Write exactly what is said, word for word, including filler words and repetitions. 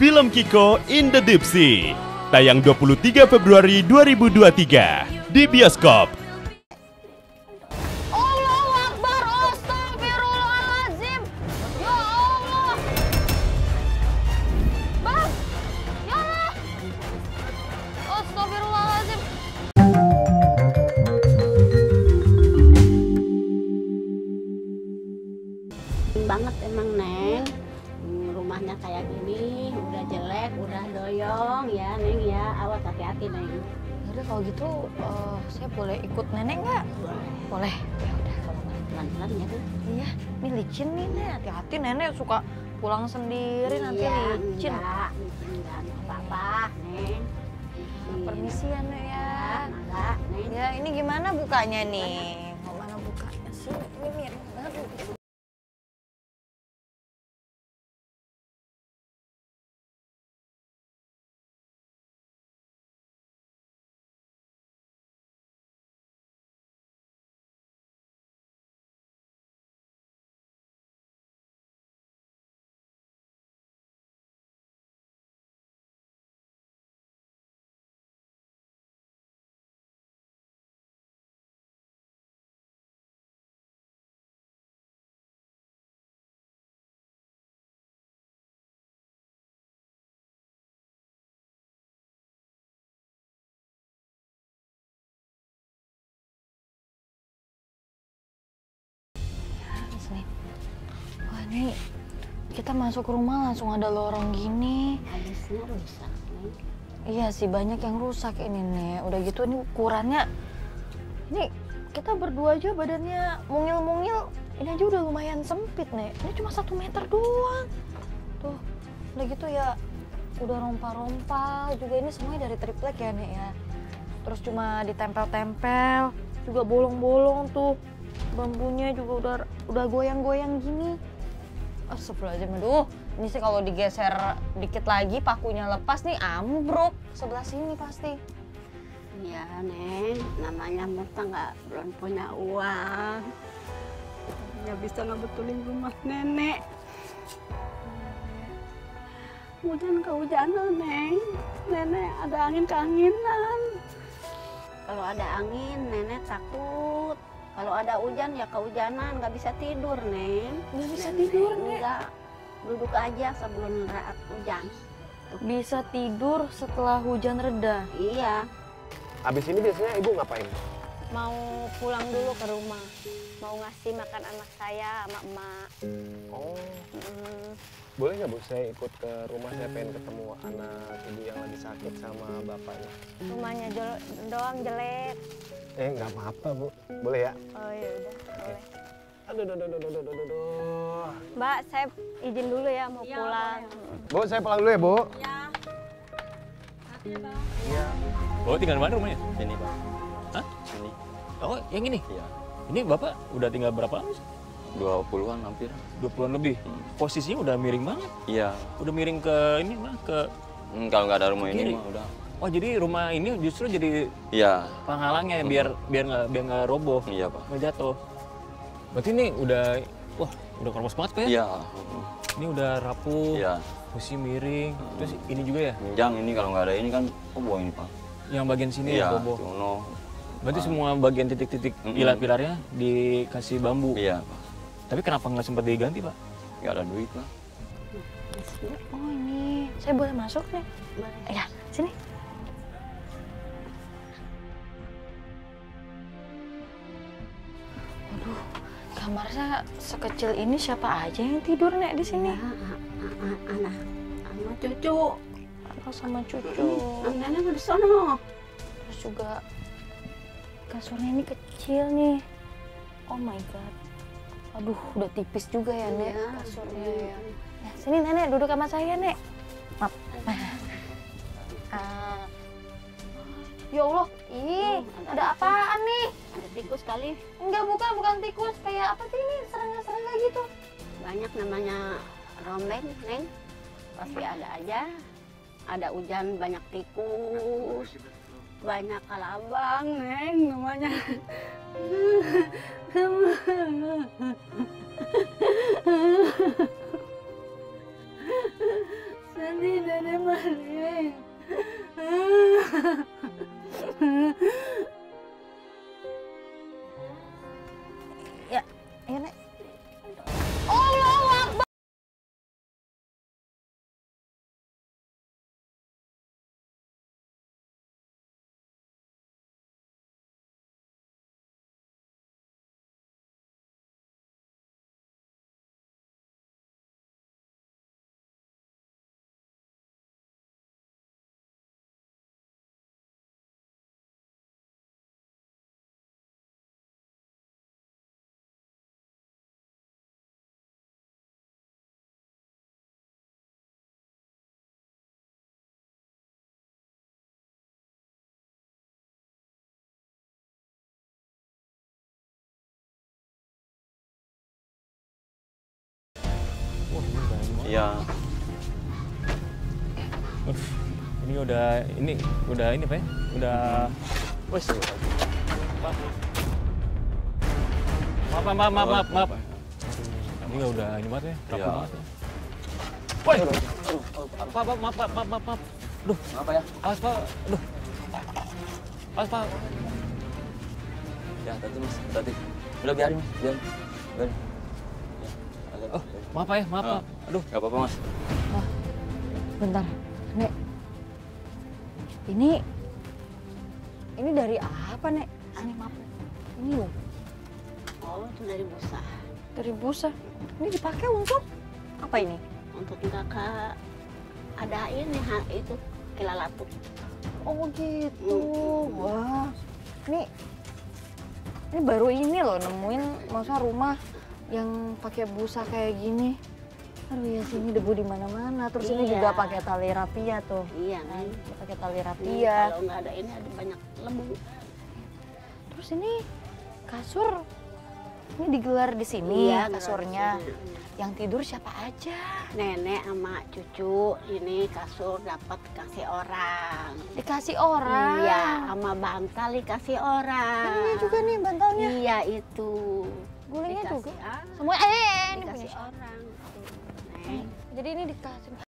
Film Kiko in the Deep Sea. Tayang dua puluh tiga Februari dua ribu dua puluh tiga di bioskop. Allahu Akbar, astagfirullahaladzim. Ya Allah. Bang, ya Allah. Astagfirullahaladzim. Banget emang Neng, rumahnya kayak gini, udah jelek, udah doyong ya Neng ya, awas hati-hati Neng. Yaudah kalau gitu, uh, saya boleh ikut nenek nggak? Boleh. Ya udah kalau nggak. Pelan-pelan ya tuh. Iya, ini licin nih Nek. Hati-hati nenek suka pulang sendiri nanti Iya, licin. enggak, enggak apa-apa Neng. Permisi ya Nek ya. Enggak Neng. Ya ini gimana bukanya nih? Mau mana bukanya sih? Ini miring banget. Nih. Wah ini kita masuk rumah langsung ada lorong gini. Habisnya rusak Neng. Iya sih banyak yang rusak ini Nek. Udah gitu ini ukurannya. Ini kita berdua aja badannya mungil-mungil. Ini aja udah lumayan sempit Nek. Ini cuma satu meter doang. Tuh udah gitu ya udah rompa-rompa. Juga ini semuanya dari triplek ya Nek ya. Terus cuma ditempel-tempel. Juga bolong-bolong tuh. Bambunya juga udah udah goyang-goyang gini. Astagfirullahaladzim, aduh. Ini sih kalau digeser dikit lagi pakunya lepas nih ambruk sebelah sini pasti. Iya Neng, namanya merta nggak belum punya uang. Nggak bisa ngebetulin rumah nenek. Hujan kehujanan Neng, nenek ada angin keanginan. Kalau ada angin nenek takut. Kalau ada hujan ya kehujanan, nggak bisa tidur Neng. Nggak bisa Nenek tidur Nek. Nggak, duduk aja sebelum raat hujan. Bisa tidur setelah hujan reda. Iya. Abis ini biasanya ibu ngapain? Mau pulang dulu ke rumah, mau ngasih makan anak saya sama emak. Oh, Hmm. boleh nggak bu saya ikut ke rumah, saya pengen ketemu anak ibu yang lagi sakit sama bapaknya. Rumahnya jel- doang jelek. Eh nggak apa-apa bu, boleh ya? Oh ya udah, boleh. Aduh, aduh, aduh, aduh, aduh, aduh, aduh. Mbak, saya izin dulu ya mau pulang. Bu, saya pulang dulu ya bu. Iya. Oh, tinggal di mana rumahnya? Sini pak. Hah? Sini. Oh, yang ini? Iya. Ini Bapak udah tinggal berapa lama sih? Dua puluhan hampir. dua puluhan lebih? Hmm. Posisinya udah miring banget? Iya. Udah miring ke ini mah, ke... Hmm, kalau nggak ada rumah Kiri. ini mah udah. Oh, jadi rumah ini justru jadi Iya. penghalangnya biar biar nggak biar nggak roboh, Iya pak. nggak jatuh. Berarti ini udah, wah, udah keropos banget Pak ya? Iya. Ini udah rapuh, Iya. posisi miring, terus ini juga ya? Menjang ini kalau nggak ada ini kan roboh ini pak. Yang bagian sini Iya. ya roboh. Cuno. Berarti Pak. semua bagian titik-titik Mm-mm. pilar-pilarnya dikasih bambu. Iya pak. Tapi kenapa nggak sempat diganti Pak? Nggak ada duit pak. Oh ini, saya boleh masuk nih? Ya, sini. Waduh, kamarnya sekecil ini siapa aja yang tidur Nek di sini? Ya, a- a- a- anak, anak cucu. Anak sama cucu. Nenek udah di sono. Terus juga kasurnya ini kecil nih. Oh my god. Aduh, udah tipis juga ya Nek Iya. kasurnya ya. Ya, sini Nenek duduk sama saya Nek. Maaf. Ah. Ya Allah, ih, ada apaan nih? Ada tikus kali. Enggak, bukan, bukan tikus. Kayak apa sih ini? Serangga-serangga gitu. Banyak namanya rombeng, Neng. Pasti ada aja. Ada hujan banyak tikus. Banyak kalabang, Neng namanya. Sedih, Neng. Nenek mandi. Ya, ya Nek. Allahu Akbar. Wah, ini udah ini. Iya. Uff, ini udah ini udah ini Pak ya? Udah wes. Maaf. Maaf, maaf, maaf, maaf, maaf. Ini nggak udah ini banget ya, rapuh Iya. banget. ya. Woi, Pak, Pak, maaf, Pak, maaf, maaf, maaf. Duh, Apa ya? awas Pak, duh. Awas Pak. Ya, tadi mas, tadi. Udah biarin mas, biarin. Biarin. Ya, agak. Oh, maaf Pak ya, maaf, Ah. Pak. Aduh, Gak apa-apa mas. Bentar, Nek. Ini ini dari apa, Nek? Ini maaf. Ini loh, Oh, itu dari busa. dari busa. Ini dipakai untuk apa ini? Untuk kakak ada ini ha, itu kilalatu. Oh gitu. Wah. Ini ini baru ini loh nemuin masa rumah yang pakai busa kayak gini. Aduh ya sini debu di mana-mana. Terus ini Iya. juga pakai tali rapia tuh. Iya Kan, nih. pakai tali Nih, rapia. kalau nggak ada ini ada banyak lembu. Terus ini kasur ini digelar di sini Iya, kasurnya. gelar di sini. Yang tidur siapa aja? Nenek sama cucu ini kasur dapat kasih orang. Dikasih orang. Iya, sama bantal dikasih orang. Ini juga nih bantalnya. Iya itu. Gulingnya Dikasih juga. ah, Semua eh ini dikasih punya. orang. Tuh, Nek. Jadi ini dikasih.